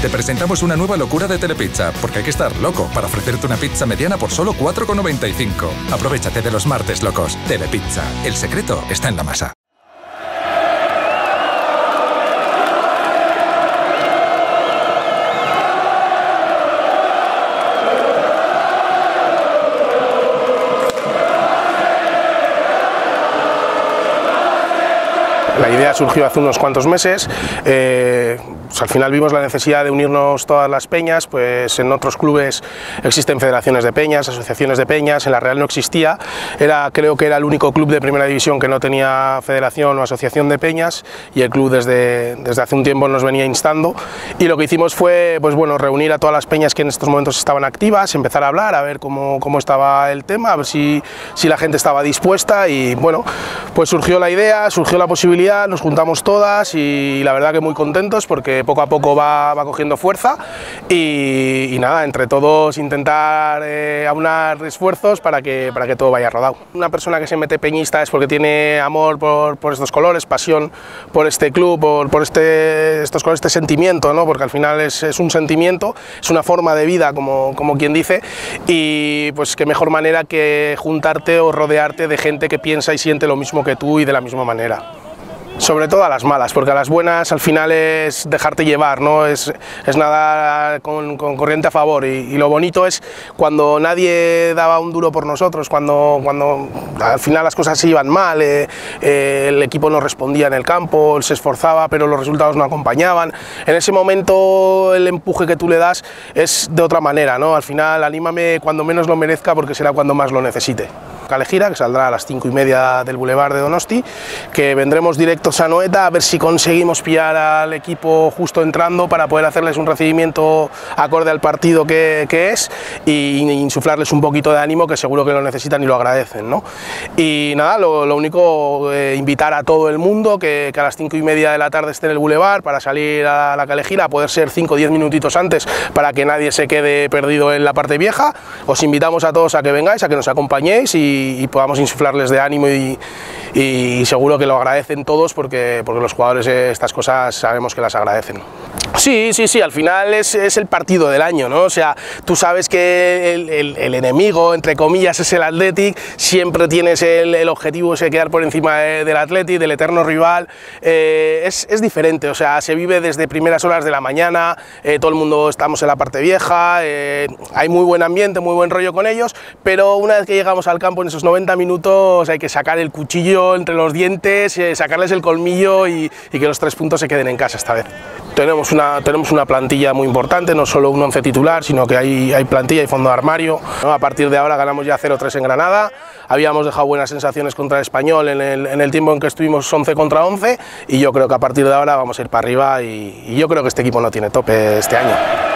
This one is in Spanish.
Te presentamos una nueva locura de Telepizza, porque hay que estar loco para ofrecerte una pizza mediana por solo 4,95. Aprovechate de los martes locos. Telepizza. El secreto está en la masa. La idea surgió hace unos cuantos meses. Pues al final vimos la necesidad de unirnos todas las peñas, pues en otros clubes existen federaciones de peñas, asociaciones de peñas, en la Real no existía, creo que era el único club de primera división que no tenía federación o asociación de peñas, y el club desde hace un tiempo nos venía instando, y lo que hicimos fue, pues bueno, reunir a todas las peñas que en estos momentos estaban activas, empezar a hablar, a ver cómo estaba el tema, a ver si la gente estaba dispuesta, y bueno, pues surgió la idea, surgió la posibilidad, nos juntamos todas y la verdad que muy contentos porque poco a poco va cogiendo fuerza y nada, entre todos intentar aunar esfuerzos para que todo vaya rodado. Una persona que se mete peñista es porque tiene amor por estos colores, pasión por este club, por estos colores, este sentimiento, ¿no? Porque al final es un sentimiento, es una forma de vida, como quien dice, y pues qué mejor manera que juntarte o rodearte de gente que piensa y siente lo mismo que tú y de la misma manera. Sobre todo a las malas, porque a las buenas al final es dejarte llevar, ¿no? Es nadar con corriente a favor, y lo bonito es cuando nadie daba un duro por nosotros, cuando al final las cosas se iban mal, el equipo no respondía en el campo, se esforzaba pero los resultados no acompañaban. En ese momento el empuje que tú le das es de otra manera, ¿no? Al final anímame cuando menos lo merezca porque será cuando más lo necesite. Calejira, que saldrá a las 5:30 del Boulevard de Donosti, que vendremos directos a Anoeta a ver si conseguimos pillar al equipo justo entrando para poder hacerles un recibimiento acorde al partido que es y insuflarles un poquito de ánimo, que seguro que lo necesitan y lo agradecen, ¿no? Y nada, lo único, invitar a todo el mundo que a las 5:30 de la tarde esté en el Boulevard para salir a la Calejira, a poder ser 5 o 10 minutitos antes para que nadie se quede perdido en la parte vieja. Os invitamos a todos a que vengáis, a que nos acompañéis y podamos insuflarles de ánimo y seguro que lo agradecen todos porque los jugadores estas cosas sabemos que las agradecen. Sí, al final es el partido del año, ¿no? O sea, tú sabes que el enemigo, entre comillas, es el Athletic, siempre tienes el objetivo de quedar por encima del Athletic, del eterno rival, es diferente, o sea, se vive desde primeras horas de la mañana, todo el mundo estamos en la parte vieja, hay muy buen ambiente, muy buen rollo con ellos, pero una vez que llegamos al campo en esos 90 minutos hay que sacar el cuchillo entre los dientes, sacarles el colmillo y que los 3 puntos se queden en casa esta vez. Tenemos una plantilla muy importante, no solo un 11 titular, sino que hay plantilla y fondo de armario, ¿no? A partir de ahora ganamos ya 0-3 en Granada, habíamos dejado buenas sensaciones contra el Español en el tiempo en que estuvimos 11 contra 11 y yo creo que a partir de ahora vamos a ir para arriba y yo creo que este equipo no tiene tope este año.